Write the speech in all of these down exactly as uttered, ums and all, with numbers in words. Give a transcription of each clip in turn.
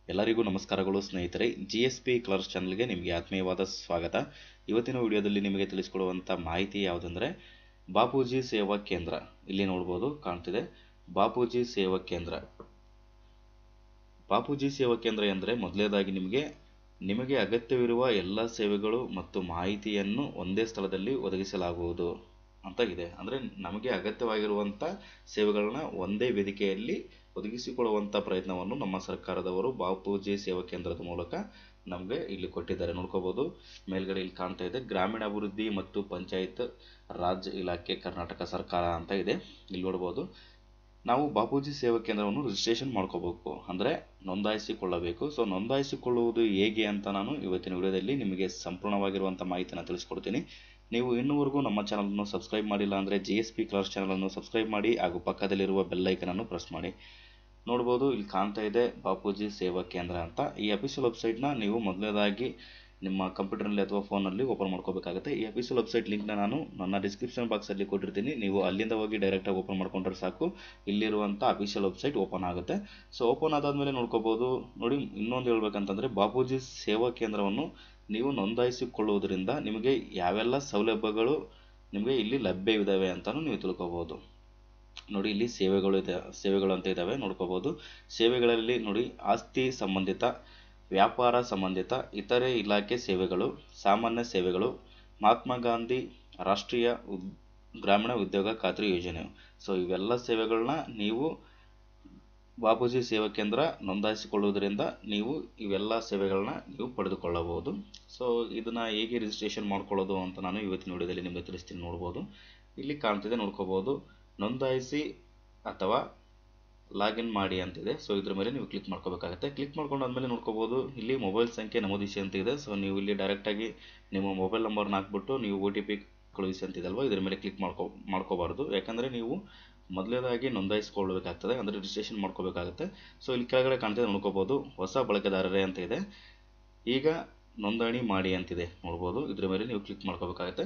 ಎಲ್ಲರಿಗೂ ನಮಸ್ಕಾರಗಳು ಸ್ನೇಹಿತರೆ. ಜಿ ಎಸ್ ಪಿ ಕ್ಲರ್ಕ್ಸ್ ಚಾನಲ್ಗೆ ನಿಮಗೆ ಆತ್ಮೀಯವಾದ ಸ್ವಾಗತ. ಇವತ್ತಿನ ವಿಡಿಯೋದಲ್ಲಿ ನಿಮಗೆ ತಿಳಿಸಿಕೊಡುವಂಥ ಮಾಹಿತಿ ಯಾವುದಂದರೆ ಬಾಪೂಜಿ ಸೇವಾ ಕೇಂದ್ರ. ಇಲ್ಲಿ ನೋಡ್ಬೋದು, ಕಾಣ್ತಿದೆ ಬಾಪೂಜಿ ಸೇವಾ ಕೇಂದ್ರ. ಬಾಪೂಜಿ ಸೇವಾ ಕೇಂದ್ರ ಎಂದರೆ ಮೊದಲನೇದಾಗಿ ನಿಮಗೆ ನಿಮಗೆ ಅಗತ್ಯವಿರುವ ಎಲ್ಲ ಸೇವೆಗಳು ಮತ್ತು ಮಾಹಿತಿಯನ್ನು ಒಂದೇ ಸ್ಥಳದಲ್ಲಿ ಒದಗಿಸಲಾಗುವುದು ಅಂತ ಇದೆ. ಅಂದರೆ ನಮಗೆ ಅಗತ್ಯವಾಗಿರುವಂಥ ಸೇವೆಗಳನ್ನ ಒಂದೇ ವೇದಿಕೆಯಲ್ಲಿ ಒದಗಿಸಿಕೊಳ್ಳುವಂಥ ಪ್ರಯತ್ನವನ್ನು ನಮ್ಮ ಸರ್ಕಾರದವರು ಬಾಪೂಜಿ ಸೇವಾ ಕೇಂದ್ರದ ಮೂಲಕ ನಮಗೆ ಇಲ್ಲಿ ಕೊಟ್ಟಿದ್ದಾರೆ. ನೋಡ್ಕೋಬಹುದು, ಮೇಲ್ಗಡೆ ಇಲ್ಲಿ ಕಾಣ್ತಾ ಇದೆ ಗ್ರಾಮೀಣಾಭಿವೃದ್ಧಿ ಮತ್ತು ಪಂಚಾಯತ್ ರಾಜ್ ಇಲಾಖೆ ಕರ್ನಾಟಕ ಸರ್ಕಾರ ಅಂತ ಇದೆ. ಇಲ್ಲಿ ನೋಡ್ಬೋದು, ನಾವು ಬಾಪೂಜಿ ಸೇವಾ ಕೇಂದ್ರವನ್ನು ರಿಜಿಸ್ಟ್ರೇಷನ್ ಮಾಡ್ಕೋಬೇಕು, ಅಂದರೆ ನೋಂದಾಯಿಸಿಕೊಳ್ಳಬೇಕು. ಸೊ ನೋಂದಾಯಿಸಿಕೊಳ್ಳುವುದು ಹೇಗೆ ಅಂತ ನಾನು ಇವತ್ತಿನ ವಿಡಿಯೋದಲ್ಲಿ ನಿಮಗೆ ಸಂಪೂರ್ಣವಾಗಿರುವಂಥ ಮಾಹಿತಿಯನ್ನು ತಿಳಿಸ್ಕೊಡ್ತೀನಿ. ನೀವು ಇನ್ನೂವರೆಗೂ ನಮ್ಮ ಚಾನಲನ್ನು ಸಬ್ಸ್ಕ್ರೈಬ್ ಮಾಡಿಲ್ಲ ಅಂದರೆ ಜಿ ಎಸ್ ಪಿ ಕ್ಲರ್ಕ್ಸ್ ಚಾನಲನ್ನು ಸಬ್ಸ್ಕ್ರೈಬ್ ಮಾಡಿ ಹಾಗೂ ಪಕ್ಕದಲ್ಲಿರುವ ಬೆಲ್ ಐಕನನ್ನು ಪ್ರೆಸ್ ಮಾಡಿ. ನೋಡ್ಬೋದು, ಇಲ್ಲಿ ಕಾಣ್ತಾ ಇದೆ ಬಾಪೂಜಿ ಸೇವಾ ಕೇಂದ್ರ ಅಂತ. ಈ ಅಫಿಷಿಯಲ್ ವೆಬ್ಸೈಟ್ನ ನೀವು ಮೊದಲನೇದಾಗಿ ನಿಮ್ಮ ಕಂಪ್ಯೂಟರ್ನಲ್ಲಿ ಅಥವಾ ಫೋನಲ್ಲಿ ಓಪನ್ ಮಾಡ್ಕೋಬೇಕಾಗುತ್ತೆ. ಈ ಅಫಿಷಿಯಲ್ ವೆಬ್ಸೈಟ್ ಲಿಂಕ್ನ ನಾನು ನನ್ನ ಡಿಸ್ಕ್ರಿಪ್ಷನ್ ಬಾಕ್ಸಲ್ಲಿ ಕೊಟ್ಟಿರ್ತೀನಿ. ನೀವು ಅಲ್ಲಿಂದ ಹೋಗಿ ಡೈರೆಕ್ಟಾಗಿ ಓಪನ್ ಮಾಡ್ಕೊಂಡ್ರೆ ಸಾಕು, ಇಲ್ಲಿರುವಂಥ ಅಫಿಷಿಯಲ್ ವೆಬ್ಸೈಟ್ ಓಪನ್ ಆಗುತ್ತೆ. ಸೊ ಓಪನ್ ಆದಾದಮೇಲೆ ನೋಡ್ಕೋಬೋದು. ನೋಡಿ, ಇನ್ನೊಂದು ಹೇಳ್ಬೇಕಂತಂದರೆ ಬಾಪೂಜಿ ಸೇವಾ ಕೇಂದ್ರವನ್ನು ನೀವು ನೋಂದಾಯಿಸಿಕೊಳ್ಳುವುದರಿಂದ ನಿಮಗೆ ಯಾವೆಲ್ಲ ಸೌಲಭ್ಯಗಳು ನಿಮಗೆ ಇಲ್ಲಿ ಲಭ್ಯವಿದ್ದಾವೆ ಅಂತಲೂ ನೀವು ತಿಳ್ಕೊಬೋದು. ನೋಡಿ, ಇಲ್ಲಿ ಸೇವೆಗಳು ಇದೆ, ಸೇವೆಗಳು ಅಂತ ಇದ್ದಾವೆ ನೋಡ್ಕೋಬೋದು. ಸೇವೆಗಳಲ್ಲಿ ನೋಡಿ, ಆಸ್ತಿ ಸಂಬಂಧಿತ, ವ್ಯಾಪಾರ ಸಂಬಂಧಿತ, ಇತರೆ ಇಲಾಖೆ ಸೇವೆಗಳು, ಸಾಮಾನ್ಯ ಸೇವೆಗಳು, ಮಹಾತ್ಮ ಗಾಂಧಿ ರಾಷ್ಟ್ರೀಯ ಉದ್ ಗ್ರಾಮೀಣ ಉದ್ಯೋಗ ಖಾತ್ರಿ ಯೋಜನೆ. ಸೊ ಇವೆಲ್ಲ ಸೇವೆಗಳನ್ನ ನೀವು ಬಾಪೂಜಿ ಸೇವಾ ಕೇಂದ್ರ ನೋಂದಾಯಿಸಿಕೊಳ್ಳುವುದರಿಂದ ನೀವು ಇವೆಲ್ಲ ಸೇವೆಗಳನ್ನ ನೀವು ಪಡೆದುಕೊಳ್ಳಬಹುದು. ಸೊ ಇದನ್ನು ಹೇಗೆ ರಿಜಿಸ್ಟ್ರೇಷನ್ ಮಾಡ್ಕೊಳ್ಳೋದು ಅಂತ ನಾನು ಇವತ್ತಿನ ವಿಡಿಯೋದಲ್ಲಿ ನಿಮಗೆ ತಿಳಿಸ್ತೀನಿ. ನೋಡ್ಬೋದು, ಇಲ್ಲಿ ಕಾಣ್ತಿದೆ, ನೋಡ್ಕೋಬೋದು, ನೋಂದಾಯಿಸಿ ಅಥವಾ ಲಾಗಿನ್ ಮಾಡಿ ಅಂತಿದೆ. ಸೊ ಇದ್ರ ಮೇಲೆ ನೀವು ಕ್ಲಿಕ್ ಮಾಡ್ಕೋಬೇಕಾಗುತ್ತೆ. ಕ್ಲಿಕ್ ಮಾಡ್ಕೊಂಡಾದ್ಮೇಲೆ ನೋಡ್ಕೋಬೋದು, ಇಲ್ಲಿ ಮೊಬೈಲ್ ಸಂಖ್ಯೆ ನಮೂದಿಸಿ ಅಂತ ಇದೆ. ಸೊ ನೀವು ಇಲ್ಲಿ ಡೈರೆಕ್ಟಾಗಿ ನಿಮ್ಮ ಮೊಬೈಲ್ ನಂಬರ್ನ ಹಾಕ್ಬಿಟ್ಟು ನೀವು ಒ ಟಿ ಪಿ ಕಳುಹಿಸಿ ಅಂತಿದಲ್ವ, ಇದ್ರ ಮೇಲೆ ಕ್ಲಿಕ್ ಮಾಡ್ಕೊ ಮಾಡ್ಕೋಬಾರ್ದು ಯಾಕಂದರೆ ನೀವು ಮೊದಲನೇದಾಗಿ ನೋಂದಾಯಿಸ್ಕೊಳ್ಬೇಕಾಗ್ತದೆ, ಅಂದರೆ ರಿಜಿಸ್ಟ್ರೇಷನ್ ಮಾಡ್ಕೋಬೇಕಾಗುತ್ತೆ. ಸೊ ಇಲ್ಲಿ ಕೆಳಗಡೆ ಕಾಣ್ತಿದೆ ನೋಡ್ಕೋಬೋದು, ಹೊಸ ಬಳಕೆದಾರರೇ ಅಂತ ಇದೆ. ಈಗ ನೋಂದಣಿ ಮಾಡಿ ಅಂತಿದೆ ನೋಡ್ಬೋದು, ಇದ್ರ ಮೇಲೆ ನೀವು ಕ್ಲಿಕ್ ಮಾಡ್ಕೋಬೇಕಾಗುತ್ತೆ.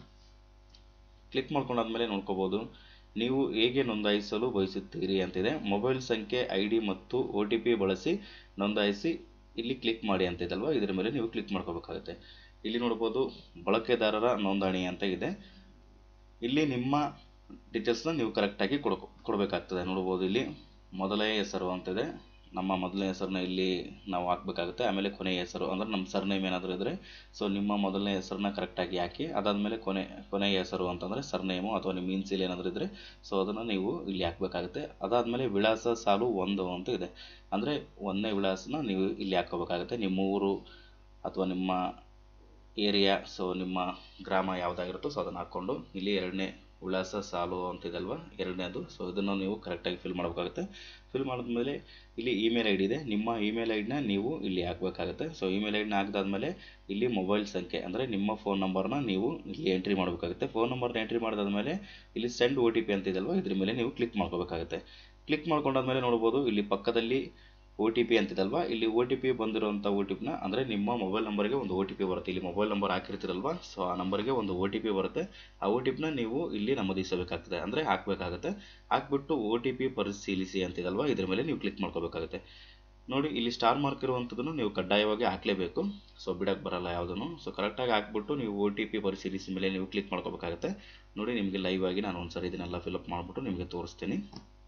ಕ್ಲಿಕ್ ಮಾಡ್ಕೊಂಡಾದ್ಮೇಲೆ ನೋಡ್ಕೋಬೋದು, ನೀವು ಹೇಗೆ ನೋಂದಾಯಿಸಲು ಬಯಸುತ್ತೀರಿ ಅಂತಿದೆ. ಮೊಬೈಲ್ ಸಂಖ್ಯೆ, ಐ ಡಿ ಮತ್ತು ಒ ಟಿ ಪಿ ಬಳಸಿ ನೋಂದಾಯಿಸಿ ಇಲ್ಲಿ ಕ್ಲಿಕ್ ಮಾಡಿ ಅಂತಿದಲ್ವ, ಇದರ ಮೇಲೆ ನೀವು ಕ್ಲಿಕ್ ಮಾಡ್ಕೋಬೇಕಾಗುತ್ತೆ. ಇಲ್ಲಿ ನೋಡ್ಬೋದು, ಬಳಕೆದಾರರ ನೋಂದಣಿ ಅಂತ ಇದೆ. ಇಲ್ಲಿ ನಿಮ್ಮ ಡೀಟೇಲ್ಸ್ನ ನೀವು ಕರೆಕ್ಟಾಗಿ ಕೊಡ್ಕೊ ಕೊಡಬೇಕಾಗ್ತದೆ. ನೋಡ್ಬೋದು, ಇಲ್ಲಿ ಮೊದಲನೇ ಹೆಸರು ಅಂತಿದೆ, ನಮ್ಮ ಮೊದಲನೇ ಹೆಸರನ್ನ ಇಲ್ಲಿ ನಾವು ಹಾಕಬೇಕಾಗುತ್ತೆ. ಆಮೇಲೆ ಕೊನೆಯ ಹೆಸರು ಅಂದರೆ ನಮ್ಮ ಸರ್ನೇಮ್ ಏನಾದರೂ ಇದ್ದರೆ ಸೊ ನಿಮ್ಮ ಮೊದಲನೇ ಹೆಸರನ್ನ ಕರೆಕ್ಟಾಗಿ ಹಾಕಿ. ಅದಾದಮೇಲೆ ಕೊನೆ ಕೊನೆಯ ಹೆಸರು ಅಂತಂದರೆ ಸರ್ನೇಮು ಅಥವಾ ನಿಮ್ಮ ಇನ್ಸಿಲ್ ಏನಾದರೂ ಇದ್ದರೆ ಸೊ ಅದನ್ನು ನೀವು ಇಲ್ಲಿ ಹಾಕಬೇಕಾಗುತ್ತೆ. ಅದಾದಮೇಲೆ ವಿಳಾಸ ಸಾಲು ಒಂದು ಅಂತ ಇದೆ, ಅಂದರೆ ಒಂದನೇ ವಿಳಾಸನ ನೀವು ಇಲ್ಲಿ ಹಾಕೋಬೇಕಾಗುತ್ತೆ. ನಿಮ್ಮ ಊರು ಅಥವಾ ನಿಮ್ಮ ಏರಿಯಾ, ಸೊ ನಿಮ್ಮ ಗ್ರಾಮ ಯಾವುದಾಗಿರುತ್ತೋ ಸೊ ಅದನ್ನು ಹಾಕ್ಕೊಂಡು ಇಲ್ಲಿ ಎರಡನೇ ವಿಳಾಸ ಸಾಲು ಅಂತಿದಲ್ವ, ಎರಡನೇದು. ಸೊ ಇದನ್ನು ನೀವು ಕರೆಕ್ಟಾಗಿ ಫಿಲ್ ಮಾಡಬೇಕಾಗುತ್ತೆ. ಫಿಲ್ ಮಾಡಿದ್ಮೇಲೆ ಇಲ್ಲಿ ಇಮೇಲ್ ಐ ಡಿ ಇದೆ, ನಿಮ್ಮ ಇಮೇಲ್ ಐ ಡಿನ ನೀವು ಇಲ್ಲಿ ಹಾಕಬೇಕಾಗುತ್ತೆ. ಸೊ ಇಮೇಲ್ ಐ ಡಿನ ಹಾಕಿದಾದ್ಮೇಲೆ ಇಲ್ಲಿ ಮೊಬೈಲ್ ಸಂಖ್ಯೆ ಅಂದರೆ ನಿಮ್ಮ ಫೋನ್ ನಂಬರ್ನ ನೀವು ಇಲ್ಲಿ ಎಂಟ್ರಿ ಮಾಡಬೇಕಾಗುತ್ತೆ. ಫೋನ್ ನಂಬರ್ನ ಎಂಟ್ರಿ ಮಾಡಿದಾದ್ಮೇಲೆ ಇಲ್ಲಿ ಸೆಂಡ್ ಒ ಟಿ ಪಿ ಅಂತಿದಲ್ವ, ಇದ್ರ ಮೇಲೆ ನೀವು ಕ್ಲಿಕ್ ಮಾಡ್ಕೋಬೇಕಾಗುತ್ತೆ. ಕ್ಲಿಕ್ ಮಾಡ್ಕೊಂಡಾದ್ಮೇಲೆ ನೋಡ್ಬೋದು, ಇಲ್ಲಿ ಪಕ್ಕದಲ್ಲಿ ಒ ಟಿ ಪಿ ಅಂತಿದಲ್ವ, ಇಲ್ಲಿ ಒ ಟಿ ಪಿ ಬಂದಿರೋಂಥ ಒ ಟಿ ಪಿನ ಅಂದರೆ ನಿಮ್ಮ ಮೊಬೈಲ್ ನಂಬರ್ಗೆ ಒಂದು ಒ ಟಿ ಪಿ ಬರುತ್ತೆ. ಇಲ್ಲಿ ಮೊಬೈಲ್ ನಂಬರ್ ಹಾಕಿರ್ತೀರಲ್ವ, ಸೊ ಆ ನಂಬರ್ಗೆ ಒಂದು ಒ ಟಿ ಪಿ ಬರುತ್ತೆ. ಆ ಒ ಟಿ ಪಿನ ನೀವು ಇಲ್ಲಿ ನಮೂದಿಸಬೇಕಾಗ್ತದೆ, ಅಂದರೆ ಹಾಕಬೇಕಾಗುತ್ತೆ. ಹಾಕ್ಬಿಟ್ಟು ಒ ಟಿ ಪಿ ಪರಿಶೀಲಿಸಿ ಅಂತಿದಲ್ವ, ಇದ್ರ ಮೇಲೆ ನೀವು ಕ್ಲಿಕ್ ಮಾಡ್ಕೋಬೇಕಾಗುತ್ತೆ. ನೋಡಿ, ಇಲ್ಲಿ ಸ್ಟಾರ್ ಮಾರ್ಕ್ ಇರುವಂಥದ್ದನ್ನು ನೀವು ಕಡ್ಡಾಯವಾಗಿ ಹಾಕಲೇಬೇಕು. ಸೊ ಬಿಡಕ್ಕೆ ಬರಲ್ಲ ಯಾವುದನ್ನು. ಸೊ ಕರೆಕ್ಟಾಗಿ ಹಾಕ್ಬಿಟ್ಟು ನೀವು ಒ ಟಿ ಪಿ ಪರಿಶೀಲಿಸಿ ಮೇಲೆ ನೀವು ಕ್ಲಿಕ್ ಮಾಡ್ಕೋಬೇಕಾಗುತ್ತೆ. ನೋಡಿ, ನಿಮಗೆ ಲೈವ್ ಆಗಿ ನಾನು ಒಂದ್ಸರಿ ಇದನ್ನೆಲ್ಲ ಫಿಲಪ್ ಮಾಡಿಬಿಟ್ಟು ನಿಮಗೆ ತೋರಿಸ್ತೀನಿ.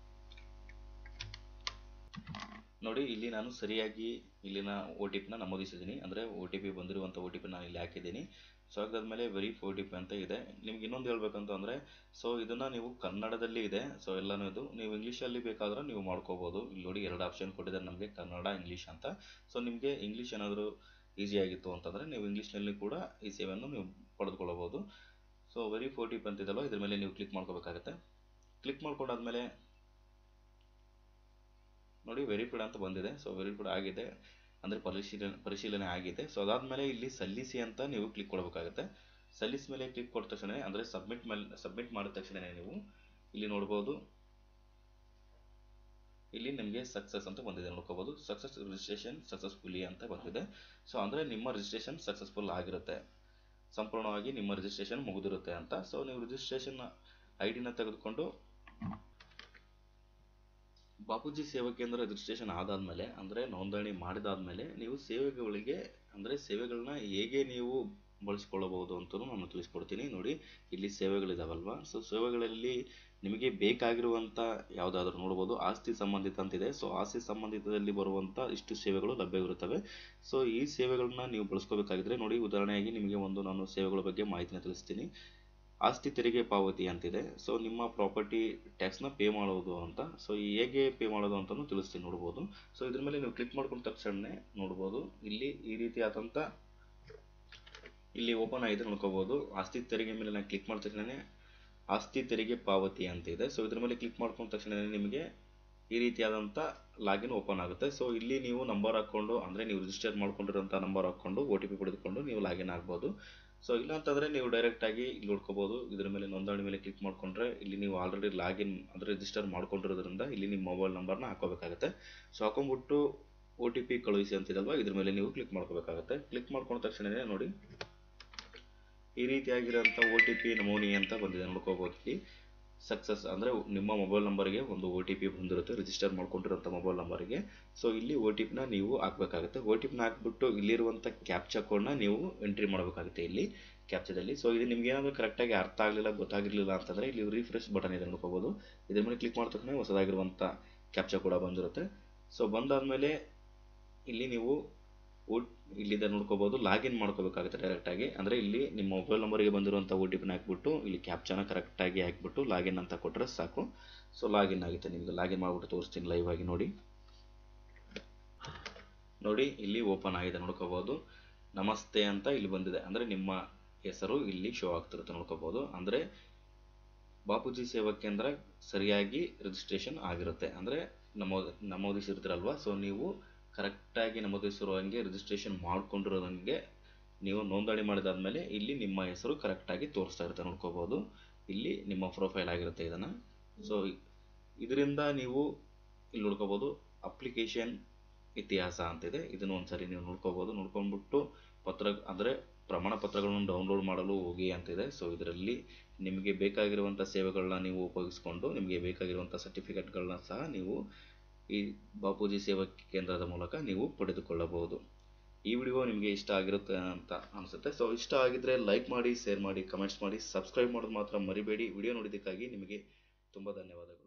ನೋಡಿ, ಇಲ್ಲಿ ನಾನು ಸರಿಯಾಗಿ ಇಲ್ಲಿನ ಒ ಟಿ ಪಿನ ನಮೂದಿಸಿದ್ದೀನಿ, ಅಂದರೆ ಒ ಟಿ ಪಿ ಬಂದಿರುವಂಥ ಒ ಟಿ ಪಿ ನಾನು ಇಲ್ಲಿ ಹಾಕಿದ್ದೀನಿ. ಸೊ ಅದಾದಮೇಲೆ ವೆರಿಫೈ ಒ ಟಿ ಪಿ ಅಂತ ಇದೆ. ನಿಮ್ಗೆ ಇನ್ನೊಂದು ಹೇಳ್ಬೇಕಂತ ಅಂದರೆ ಸೊ ಇದನ್ನು ನೀವು ಕನ್ನಡದಲ್ಲಿ ಇದೆ. ಸೊ ಎಲ್ಲನೂ ಇದು ನೀವು ಇಂಗ್ಲೀಷಲ್ಲಿ ಬೇಕಾದ್ರೆ ನೀವು ಮಾಡ್ಕೋಬೋದು. ಇಲ್ಲಿ ನೋಡಿ, ಎರಡು ಆಪ್ಷನ್ ಕೊಟ್ಟಿದ್ದಾರೆ ನಮಗೆ, ಕನ್ನಡ, ಇಂಗ್ಲೀಷ್ ಅಂತ. ಸೊ ನಿಮಗೆ ಇಂಗ್ಲೀಷ್ ಏನಾದರೂ ಈಸಿಯಾಗಿತ್ತು ಅಂತಂದರೆ ನೀವು ಇಂಗ್ಲೀಷ್ನಲ್ಲಿ ಕೂಡ ಈ ಸೇವೆಯನ್ನು ನೀವು ಪಡೆದುಕೊಳ್ಳಬಹುದು. So verify O T P ಅಂತಿದಲ್ವ, ಇದ್ರ ಮೇಲೆ ನೀವು ಕ್ಲಿಕ್ ಮಾಡ್ಕೋಬೇಕಾಗುತ್ತೆ. ಕ್ಲಿಕ್ ಮಾಡ್ಕೊಂಡಾದ್ಮೇಲೆ ನೋಡಿ, ವೆರಿಫೈಡ್ ಅಂತ ಬಂದಿದೆ. ಸೊ ವೆರಿಫೈಡ್ ಆಗಿದೆ, ಅಂದರೆ ಪರಿಶೀಲನೆ ಪರಿಶೀಲನೆ ಆಗಿದೆ. ಸೊ ಅದಾದಮೇಲೆ ಇಲ್ಲಿ ಸಲ್ಲಿಸಿ ಅಂತ ನೀವು ಕ್ಲಿಕ್ ಕೊಡಬೇಕಾಗುತ್ತೆ. ಸಲ್ಲಿಸ್ ಮೇಲೆ ಕ್ಲಿಕ್ ಕೊಟ್ಟ ತಕ್ಷಣ ಅಂದರೆ ಸಬ್ಮಿಟ್ ಮೇಲೆ ಸಬ್ಮಿಟ್ ಮಾಡಿದ ತಕ್ಷಣ ನೀವು ಇಲ್ಲಿ ನೋಡ್ಬೋದು, ಇಲ್ಲಿ ನಿಮಗೆ ಸಕ್ಸಸ್ ಅಂತ ಬಂದಿದೆ ನೋಡ್ಕೋಬೋದು. ಸಕ್ಸಸ್ ರಿಜಿಸ್ಟ್ರೇಷನ್ ಸಕ್ಸಸ್ಫುಲಿ ಅಂತ ಬಂದಿದೆ. ಸೊ ಅಂದರೆ ನಿಮ್ಮ ರಿಜಿಸ್ಟ್ರೇಷನ್ ಸಕ್ಸಸ್ಫುಲ್ ಆಗಿರುತ್ತೆ, ಸಂಪೂರ್ಣವಾಗಿ ನಿಮ್ಮ ರಿಜಿಸ್ಟ್ರೇಷನ್ ಮುಗಿದಿರುತ್ತೆ ಅಂತ. ಸೊ ನೀವು ರಿಜಿಸ್ಟ್ರೇಷನ್ ಐ ಡಿನ ತೆಗೆದುಕೊಂಡು ಬಾಪೂಜಿ ಸೇವಾ ಕೇಂದ್ರ ರಿಜಿಸ್ಟ್ರೇಷನ್ ಆದಾದಮೇಲೆ ಅಂದರೆ ನೋಂದಣಿ ಮಾಡಿದಾದ್ಮೇಲೆ ನೀವು ಸೇವೆಗಳಿಗೆ ಅಂದರೆ ಸೇವೆಗಳನ್ನ ಹೇಗೆ ನೀವು ಬಳಸ್ಕೊಳ್ಳಬಹುದು ಅಂತಲೂ ನಾನು ತಿಳಿಸ್ಕೊಡ್ತೀನಿ. ನೋಡಿ, ಇಲ್ಲಿ ಸೇವೆಗಳಿದಾವಲ್ವಾ, ಸೊ ಸೇವೆಗಳಲ್ಲಿ ನಿಮಗೆ ಬೇಕಾಗಿರುವಂಥ ಯಾವುದಾದ್ರೂ ನೋಡ್ಬೋದು. ಆಸ್ತಿ ಸಂಬಂಧಿತ ಅಂತಿದೆ. ಸೊ ಆಸ್ತಿ ಸಂಬಂಧಿತದಲ್ಲಿ ಬರುವಂಥ ಇಷ್ಟು ಸೇವೆಗಳು ಲಭ್ಯವಿರುತ್ತವೆ. ಸೊ ಈ ಸೇವೆಗಳನ್ನ ನೀವು ಬಳಸ್ಕೋಬೇಕಾಗಿದ್ರೆ ನೋಡಿ, ಉದಾಹರಣೆಯಾಗಿ ನಿಮಗೆ ಒಂದು ನಾನು ಸೇವೆಗಳ ಬಗ್ಗೆ ಮಾಹಿತಿನ ತಿಳಿಸ್ತೀನಿ. ಆಸ್ತಿ ತೆರಿಗೆ ಪಾವತಿ ಅಂತಿದೆ. ಸೊ ನಿಮ್ಮ ಪ್ರಾಪರ್ಟಿ ಟ್ಯಾಕ್ಸ್ನ ಪೇ ಮಾಡೋದು ಅಂತ. ಸೊ ಹೇಗೆ ಪೇ ಮಾಡೋದು ಅಂತಲೂ ತಿಳಿಸ್ತೀನಿ, ನೋಡ್ಬೋದು. ಸೊ ಇದ್ರ ಮೇಲೆ ನೀವು ಕ್ಲಿಕ್ ಮಾಡ್ಕೊಂಡ ತಕ್ಷಣ ನೋಡ್ಬೋದು, ಇಲ್ಲಿ ಈ ರೀತಿಯಾದಂಥ ಇಲ್ಲಿ ಓಪನ್ ಆಗಿದೆ ನೋಡ್ಕೋಬೋದು. ಆಸ್ತಿ ತೆರಿಗೆ ಮೇಲೆ ನಾನು ಕ್ಲಿಕ್ ಮಾಡಿದ ತಕ್ಷಣ ಆಸ್ತಿ ತೆರಿಗೆ ಪಾವತಿ ಅಂತ ಇದೆ. ಸೊ ಇದ್ರ ಮೇಲೆ ಕ್ಲಿಕ್ ಮಾಡ್ಕೊಂಡ ತಕ್ಷಣ ನಿಮಗೆ ಈ ರೀತಿಯಾದಂಥ ಲಾಗಿನ್ ಓಪನ್ ಆಗುತ್ತೆ. ಸೊ ಇಲ್ಲಿ ನೀವು ನಂಬರ್ ಹಾಕ್ಕೊಂಡು, ಅಂದರೆ ನೀವು ರಿಜಿಸ್ಟರ್ ಮಾಡ್ಕೊಂಡಿರೋಂಥ ನಂಬರ್ ಹಾಕ್ಕೊಂಡು ಒ ಟಿ ಪಿ ಪಡೆದುಕೊಂಡು ನೀವು ಲಾಗಿನ್ ಆಗ್ಬೋದು. ಸೊ ಇಲ್ಲ ಅಂತಂದರೆ ನೀವು ಡೈರೆಕ್ಟಾಗಿ ಇಲ್ಲಿ ನೋಡ್ಕೋಬೋದು. ಇದ್ರ ಮೇಲೆ ನೋಂದಣಿ ಮೇಲೆ ಕ್ಲಿಕ್ ಮಾಡಿಕೊಂಡ್ರೆ ಇಲ್ಲಿ ನೀವು ಆಲ್ರೆಡಿ ಲಾಗಿನ್ ಅಂದರೆ ರಿಜಿಸ್ಟರ್ ಮಾಡ್ಕೊಂಡಿರೋದ್ರಿಂದ ಇಲ್ಲಿ ನಿಮ್ಮ ಮೊಬೈಲ್ ನಂಬರ್ನ ಹಾಕೋಬೇಕಾಗುತ್ತೆ. ಸೊ ಹಾಕೊಂಡ್ಬಿಟ್ಟು ಒ ಟಿ ಪಿ ಕಳುಹಿಸಿ ಅಂತಿದಲ್ವಾ, ಇದ್ರ ಮೇಲೆ ನೀವು ಕ್ಲಿಕ್ ಮಾಡ್ಕೋಬೇಕಾಗುತ್ತೆ. ಕ್ಲಿಕ್ ಮಾಡ್ಕೊಂಡ ತಕ್ಷಣ ನೋಡಿ ಈ ರೀತಿಯಾಗಿರೋಂಥ ಒ ಟಿ ಪಿ ನಮೂನಿ ಅಂತ ಬಂದಿದೆ ನೋಡ್ಕೋಬೋದು. ಇಲ್ಲಿ ಸಕ್ಸಸ್ ಅಂದರೆ ನಿಮ್ಮ ಮೊಬೈಲ್ ನಂಬರ್ಗೆ ಒಂದು ಒ ಟಿ ಪಿ ಬಂದಿರುತ್ತೆ, ರಿಜಿಸ್ಟರ್ ಮಾಡ್ಕೊಂಡಿರೋಂಥ ಮೊಬೈಲ್ ನಂಬರ್ಗೆ. ಸೊ ಇಲ್ಲಿ ಒ ಟಿ ಪಿನ ನೀವು ಹಾಕಬೇಕಾಗುತ್ತೆ. ಒ ಟಿ ಪಿನ ಹಾಕ್ಬಿಟ್ಟು ಇಲ್ಲಿರುವಂಥ ಕ್ಯಾಪ್ಚಾ ಕೋಡ್ನ ನೀವು ಎಂಟ್ರಿ ಮಾಡಬೇಕಾಗುತ್ತೆ ಇಲ್ಲಿ ಕ್ಯಾಪ್ಚಾದಲ್ಲಿ. ಸೊ ಇದು ನಿಮ್ಗೆ ಏನಾದರೂ ಕರೆಕ್ಟಾಗಿ ಅರ್ಥ ಆಗಲಿಲ್ಲ, ಗೊತ್ತಾಗಿರಲಿಲ್ಲ ಅಂತಂದರೆ ಇಲ್ಲಿ ರಿಫ್ರೆಶ್ ಬಟನ್ ಇದೆ ನೋಡ್ಕೋಬೋದು. ಇದ್ರ ಮೇಲೆ ಕ್ಲಿಕ್ ಮಾಡಿದ ತಕ್ಷಣ ಹೊಸದಾಗಿರುವಂಥ ಕ್ಯಾಪ್ಚಾ ಕೂಡ ಬಂದಿರುತ್ತೆ. ಸೊ ಬಂದಾದಮೇಲೆ ಇಲ್ಲಿ ನೀವು ಇಲ್ಲಿದೆ ನೋಡ್ಕೋಬೋದು, ಲಾಗಿನ್ ಮಾಡ್ಕೋಬೇಕಾಗುತ್ತೆ ಡೈರೆಕ್ಟಾಗಿ. ಅಂದರೆ ಇಲ್ಲಿ ನಿಮ್ಮ ಮೊಬೈಲ್ ನಂಬರಿಗೆ ಬಂದಿರುವಂಥ ಒ ಟಿ ಪಿನ ಹಾಕ್ಬಿಟ್ಟು ಇಲ್ಲಿ ಕ್ಯಾಪ್ಚಾನ ಕರೆಕ್ಟಾಗಿ ಹಾಕ್ಬಿಟ್ಟು ಲಾಗಿನ್ ಅಂತ ಕೊಟ್ಟರೆ ಸಾಕು. ಸೊ ಲಾಗಿನ್ ಆಗುತ್ತೆ. ನಿಮಗೆ ಲಾಗಿನ್ ಮಾಡಿಬಿಟ್ಟು ತೋರಿಸ್ತೀನಿ ಲೈವ್ ಆಗಿ. ನೋಡಿ ನೋಡಿ ಇಲ್ಲಿ ಓಪನ್ ಆಗಿದೆ ನೋಡ್ಕೋಬೋದು. ನಮಸ್ತೆ ಅಂತ ಇಲ್ಲಿ ಬಂದಿದೆ, ಅಂದರೆ ನಿಮ್ಮ ಹೆಸರು ಇಲ್ಲಿ ಶೋ ಆಗ್ತಿರುತ್ತೆ ನೋಡ್ಕೋಬೋದು. ಅಂದರೆ ಬಾಪೂಜಿ ಸೇವಾ ಕೇಂದ್ರ ಸರಿಯಾಗಿ ರಿಜಿಸ್ಟ್ರೇಷನ್ ಆಗಿರುತ್ತೆ, ಅಂದರೆ ನಮೋ ನಮೂದಿಸಿರ್ತೀರಲ್ವ. ಸೊ ನೀವು ಕರೆಕ್ಟಾಗಿ ನಮೂದಿಸಿರೋ ಹಂಗೆ ರಿಜಿಸ್ಟ್ರೇಷನ್ ಮಾಡ್ಕೊಂಡಿರೋದಂಗೆ ನೀವು ನೋಂದಣಿ ಮಾಡಿದಾದ್ಮೇಲೆ ಇಲ್ಲಿ ನಿಮ್ಮ ಹೆಸರು ಕರೆಕ್ಟಾಗಿ ತೋರಿಸ್ತಾ ಇರುತ್ತೆ ನೋಡ್ಕೋಬೋದು. ಇಲ್ಲಿ ನಿಮ್ಮ ಪ್ರೊಫೈಲ್ ಆಗಿರುತ್ತೆ ಇದನ್ನು. ಸೊ ಇದರಿಂದ ನೀವು ಇಲ್ಲಿ ನೋಡ್ಕೋಬೋದು ಅಪ್ಲಿಕೇಶನ್ ಇತಿಹಾಸ ಅಂತಿದೆ. ಇದನ್ನು ಒಂದ್ಸರಿ ನೀವು ನೋಡ್ಕೋಬೋದು. ನೋಡ್ಕೊಂಡ್ಬಿಟ್ಟು ಪತ್ರ ಅಂದರೆ ಪ್ರಮಾಣ ಪತ್ರಗಳನ್ನು ಡೌನ್ಲೋಡ್ ಮಾಡಲು ಹೋಗಿ ಅಂತಿದೆ. ಸೊ ಇದರಲ್ಲಿ ನಿಮಗೆ ಬೇಕಾಗಿರುವಂಥ ಸೇವೆಗಳನ್ನ ನೀವು ಉಪಯೋಗಿಸ್ಕೊಂಡು ನಿಮಗೆ ಬೇಕಾಗಿರುವಂಥ ಸರ್ಟಿಫಿಕೇಟ್ಗಳನ್ನ ಸಹ ನೀವು ಈ ಬಾಪೂಜಿ ಸೇವಾ ಕೇಂದ್ರದ ಮೂಲಕ ನೀವು ಪಡೆದುಕೊಳ್ಳಬಹುದು. ಈ ವಿಡಿಯೋ ನಿಮಗೆ ಇಷ್ಟ ಆಗಿರುತ್ತೆ ಅಂತ ಅನಿಸುತ್ತೆ. ಸೊ ಇಷ್ಟ ಆಗಿದ್ರೆ ಲೈಕ್ ಮಾಡಿ, ಶೇರ್ ಮಾಡಿ, ಕಮೆಂಟ್ಸ್ ಮಾಡಿ, ಸಬ್ಸ್ಕ್ರೈಬ್ ಮಾಡೋದು ಮಾತ್ರ ಮರಿಬೇಡಿ. ವಿಡಿಯೋ ನೋಡಿದ್ದಕ್ಕಾಗಿ ನಿಮಗೆ ತುಂಬ ಧನ್ಯವಾದಗಳು.